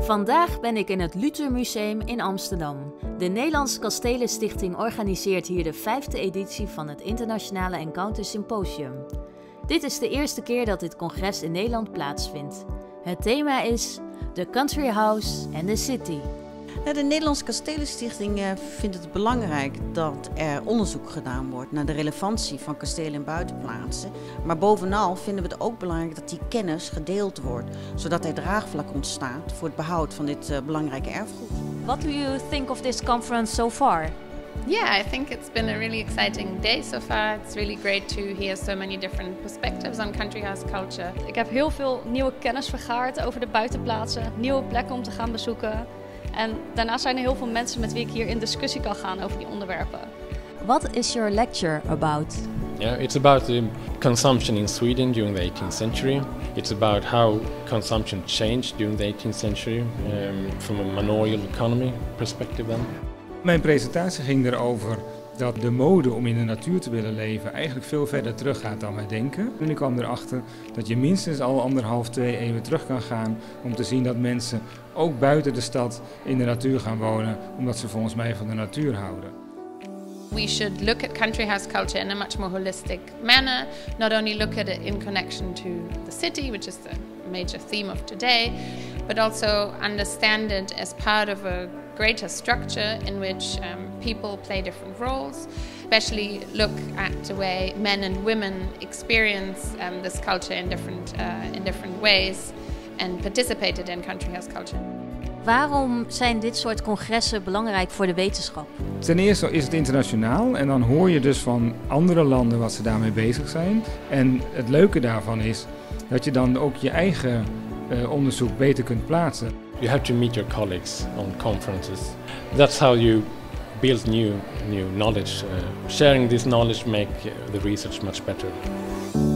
Vandaag ben ik in het Luther Museum in Amsterdam. De Nederlandse Kastelenstichting organiseert hier de 5e editie van het Internationale Encounter Symposium. Dit is de eerste keer dat dit congres in Nederland plaatsvindt. Het thema is The Country House and the City. De Nederlandse Kastelenstichting vindt het belangrijk dat er onderzoek gedaan wordt naar de relevantie van kastelen en buitenplaatsen. Maar bovenal vinden we het ook belangrijk dat die kennis gedeeld wordt, zodat er draagvlak ontstaat voor het behoud van dit belangrijke erfgoed. What do you think of this conference so far? Yeah, I think it's been a really exciting day so far. It's really great to hear so many different perspectives on country house culture. Ik heb heel veel nieuwe kennis vergaard over de buitenplaatsen, nieuwe plekken om te gaan bezoeken. En daarnaast zijn er heel veel mensen met wie ik hier in discussie kan gaan over die onderwerpen. What is your lecture about? Yeah, it's about the consumption in Sweden during the 18th century. It's about how consumption changed during the 18th century from a manorial economy perspective then. Mijn presentatie ging erover dat de mode om in de natuur te willen leven eigenlijk veel verder teruggaat dan wij denken. En ik kwam erachter dat je minstens al 1,5, 2 eeuwen terug kan gaan om te zien dat mensen ook buiten de stad in de natuur gaan wonen, omdat ze volgens mij van de natuur houden. We should look at country house culture in a much more holistic manner, not only look at it in connection to the city, which is the major theme of today, but also understand it as part of a greater structure in which people play different roles, especially look at the way men and women experience this culture in different ways and participated in country house culture. Waarom zijn dit soort congressen belangrijk voor de wetenschap? Ten eerste is het internationaal en dan hoor je dus van andere landen wat ze daarmee bezig zijn. En het leuke daarvan is dat je dan ook je eigen onderzoek beter kunt plaatsen. You have to meet your colleagues on conferences. That's how you build new knowledge. Sharing this knowledge make the research much better.